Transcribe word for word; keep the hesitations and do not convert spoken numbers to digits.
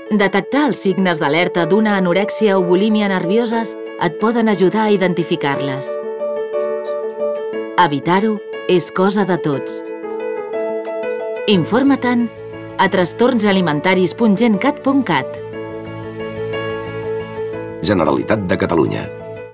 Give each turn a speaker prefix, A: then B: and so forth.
A: Detectar els signes d'alerta d'una anorèxia o bulímia nervioses et poden ajudar a identificar-les. Evitar-ho és cosa de tots. Informa-te'n a trastornsalimentaris punt gencat punt cat.
B: Generalitat de Catalunya.